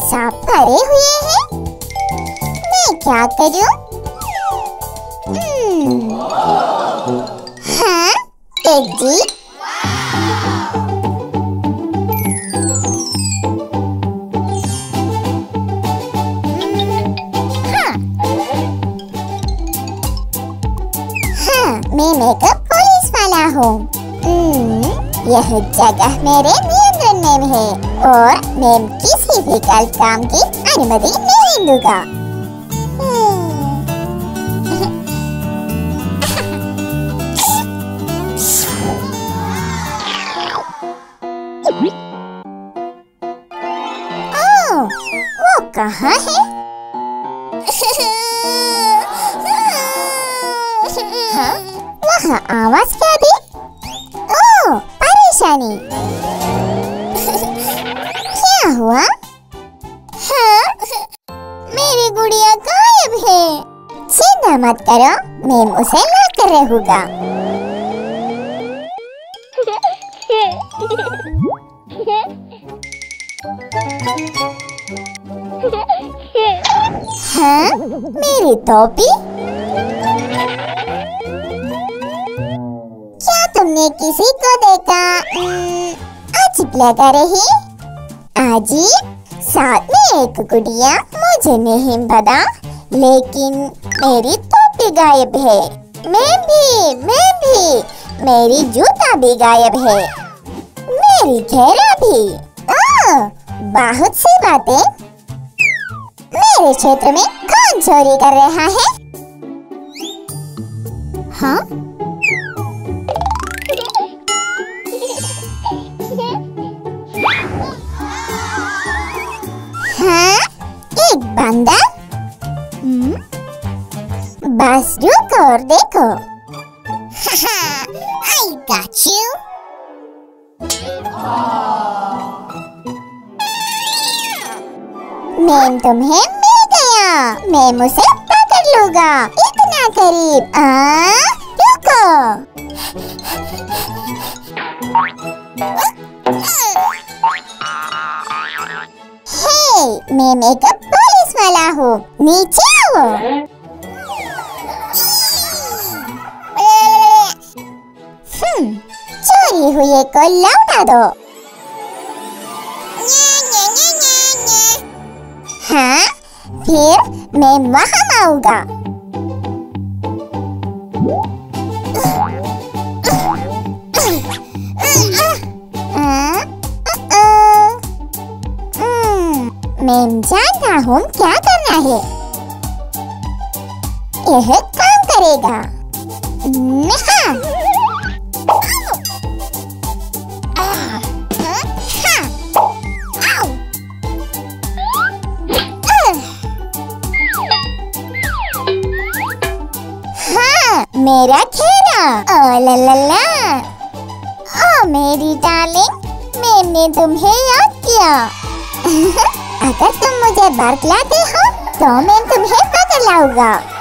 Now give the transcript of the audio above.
सांप भरे हुए हैं। मैं क्या करूं? हाँ, टेडी। मैं मेकअप पुलिस वाला हूँ। यह जगह मेरे नियंत्रण में है और मैं किसी भी गलत काम की अनुमति नहीं दूंगा। ओह, वो कहाँ है? हाँ? वहाँ आवाज क्या दी? ओह, परेशानी। क्या हुआ? हाँ? मेरी गुड़िया गायब है। चिंता मत करो, मैं उसे ला कर रहूंगा। हाँ? मेरी टोपी? क्या तुमने किसी को देखा? अजीब लगा रही। अजीब? साथ में एक गुड़िया? मुझे नहीं पता, लेकिन मेरी टोपी गायब है। मैं भी। मेरी जूता भी गायब है। मेरी घेरा भी। ओह, बहुत सी बातें। मेरे क्षेत्र में कौन चोरी कर रहा है? हाँ? हाँ? एक बंदा? बस रुको और देखो। I got you. मैं तुम्हें मिल गया। मैं उसे पकड़ लूंगा। इतना करीब। रुको। हे, मैं मेकअप पुलिस वाला हूँ। नीचे आओ। चोरी हुए को लौटा दो। हाँ, फिर मैं वहाँ आऊंगा। मैं जानता हूँ क्या करना है। यह काम करेगा। हाँ, मेरा घेरा। ओ ला ला ला। ओ मेरी डार्लिंग, मैंने तुम्हें याद किया। अगर तुम मुझे बरगलाते हो तो मैं तुम्हें पकड़ लाऊंगा।